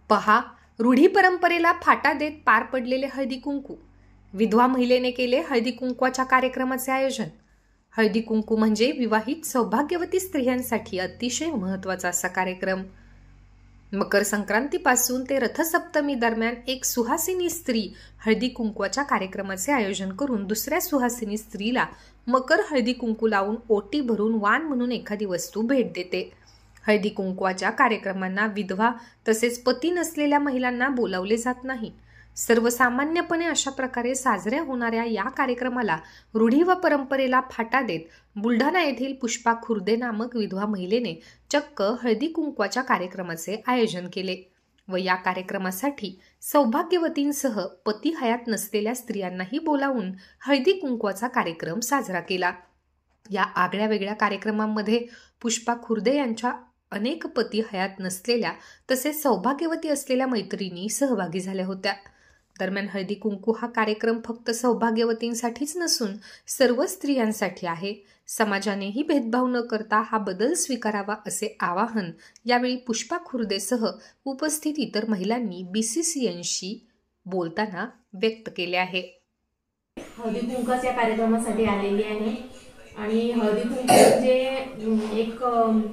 पहा, रूढी परंपरेला फाटा देत पार पडलेले हळदी कुंकू. विधवा महिलेने केले हळदी कुंकवाच्या कार्यक्रमाचे आयोजन. हळदी कुंकू म्हणजे विवाहित सौभाग्यवती स्त्रियांसाठी अतिशय महत्त्वाचा असा कार्यक्रम. मकर संक्रांतीपासून ते रथसप्तमी दरम्यान एक सुहासिनी स्त्री हळदी कुंकवाच्या कार्यक्रमाचे आयोजन करून दुसऱ्या सुहासिनी स्त्रीला मकर हळदी कुंकू लावून ओटी भरून वाण म्हणून एखादी वस्तू भेट देते. हळदी कुंकवाच्या कार्यक्रमांना विधवा तसेच पती नसलेल्या महिलांना बोलावले जात नाही. सर्वसामान्यपणे अशा प्रकारे साजऱ्या होणाऱ्या या कार्यक्रमाला रूढी व परंपरेला फाटा देत बुलढाणा येथील पुष्पा खुर्दे नामक विधवा महिलेने चक्क हळदी कुंकवाच्या कार्यक्रमाचे आयोजन केले व या कार्यक्रमासाठी सौभाग्यवतींसह पती हयात नसलेल्या स्त्रियांनाही बोलावून हळदी कुंकवाचा कार्यक्रम साजरा केला. या आगळ्या वेगळ्या कार्यक्रमांमध्ये पुष्पा खुर्दे यांच्या अनेक पती हयात नसलेल्या तसेच सौभाग्यवती असलेल्या मैत्रिणी सहभागी झाल्या होत्या. दरम्यान हळदी कुंकू हा कार्यक्रम फक्त सौभाग्यवतींसाठीच नसून सर्व स्त्रियांसाठी आहे. समाजानेही भेदभाव न करता हा बदल स्वीकारावा असे आवाहन यावेळी पुष्पा खुर्देसह उपस्थित इतर महिलांनी BCCNशी बोलताना व्यक्त केले आहे. हळदी कुंकाच्या कार्यक्रमासाठी आलेली आहे आणि हळदी कुंकू म्हणजे एक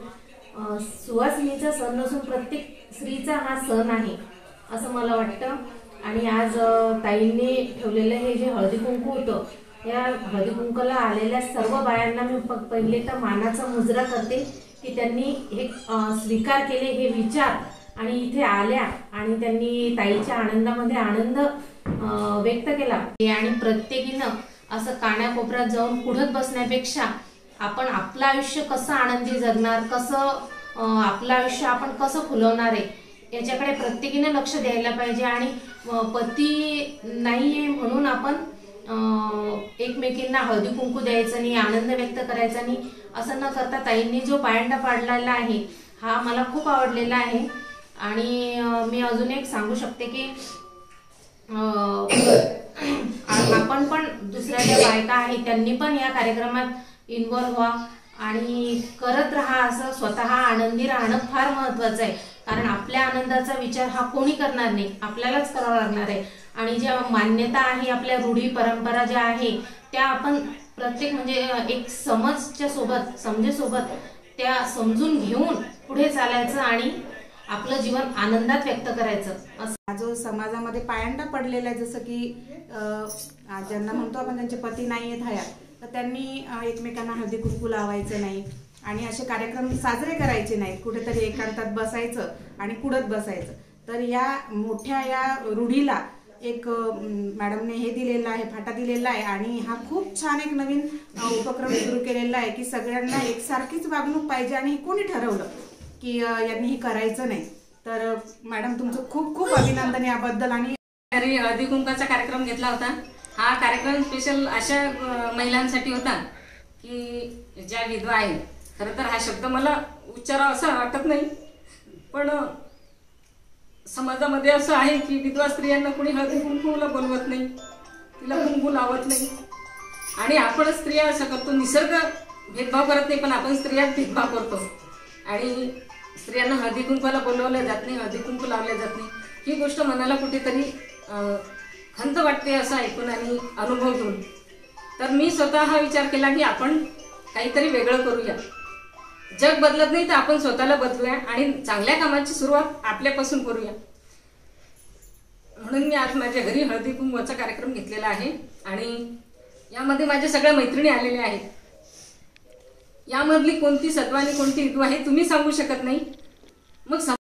सुवासिनीचा सण नसून प्रत्येक स्त्रीचा हा सण आहे असं मला वाटतं. आणि आज ताईंनी ठेवलेलं हे जे हळदी कुंकू होतं, या हळदी कुंकाला आलेल्या सर्व बायांना मी पहिले तर मानाचा मुजरा करते की त्यांनी हे स्वीकार केले, हे विचार आणि इथे आल्या आणि त्यांनी ताईच्या आनंदामध्ये आनंद व्यक्त केला. आणि प्रत्येकीनं असं कानाकोपऱ्यात जाऊन पुढत बसण्यापेक्षा आपण आपलं आयुष्य कसं आनंदी जगणार, कसं आपलं आयुष्य आपण कसं फुलवणार आहे याच्याकडे प्रत्येकीने लक्ष द्यायला पाहिजे. आणि पती नाहीये म्हणून आपण एकमेकींना हळदी कुंकू द्यायचं नाही, आनंद व्यक्त करायचा नाही असं न करता ताईंनी जो पायंडा पाडलेला आहे हा मला खूप आवडलेला आहे. आणि मी अजून एक सांगू शकते की आपण पण दुसऱ्या ज्या बायका आहेत त्यांनी पण या कार्यक्रमात इन्व्हॉल्व व्हा आणि करत राहा. असं स्वतः आनंदी राहणं फार महत्त्वाचं आहे, कारण आपल्या आनंदाचा विचार हा कोणी करणार नाही, आपल्यालाच करावा लागणार आहे. आणि ज्या मान्यता आहे, आपल्या रूढी परंपरा ज्या आहे त्या आपण प्रत्येक म्हणजे एक समजेसोबत त्या समजून घेऊन पुढे चालायचं आणि आपलं जीवन आनंदात व्यक्त करायचं. हा जो समाजामध्ये पायंडा पडलेला आहे, जसं की ज्यांना म्हणतो आपण त्यांचे पती नाही आहेत हयात, तर त्यांनी एकमेकांना हळदी कुंकू लावायचं नाही आणि असे कार्यक्रम साजरे करायचे नाहीत. कुठेतरी एकांतात बसायचं आणि कुडत बसायचं. तर या मोठ्या या रूढीला एक मॅडमने हे दिलेलं आहे, फाटा दिलेला आहे. आणि हा खूप छान एक नवीन उपक्रम सुरू केलेला आहे की सगळ्यांना एकसारखीच वागणूक पाहिजे. आणि कोणी ठरवलं की यांनी हे करायचं नाही. तर मॅडम तुमचं खूप खूप अभिनंदन याबद्दल. आणि घरी हळदी कुंकाचा कार्यक्रम घेतला होता. हा कार्यक्रम स्पेशल अशा महिलांसाठी होता की ज्या विधवा आहेत. खरं तर हा शब्द मला उच्चारावा असं वाटत नाही, पण समाजामध्ये असं आहे की विधवा स्त्रियांना कोणी हळदी कुंकूला बोलवत नाही, तिला कुंकू लावत नाही. आणि आपण स्त्रिया असं करतो, निसर्ग भेदभाव करत नाही पण आपण स्त्रिया भेदभाव करतो आणि स्त्रियांना हळदी कुंकूला बोलवलं जात नाही, हळदी कुंकू लावल्या जात नाही. ही गोष्ट मनाला कुठेतरी खंत वाटते असं ऐकून आणि अनुभव घेऊन. तर मी स्वतः हा विचार केला की आपण काहीतरी वेगळं करूया. जग बदलत नाही तर आपण स्वतःला बदलूया आणि चांगल्या कामाची सुरुवात आपल्यापासून करूया. म्हणून मी आज माझ्या घरी हळदी कुंकवाचा कार्यक्रम घेतलेला आहे आणि यामध्ये माझ्या सगळ्या मैत्रिणी आलेल्या आहेत. यामधली कोणती सत्व आणि कोणती ऋतू आहे तुम्ही सांगू शकत नाही. मग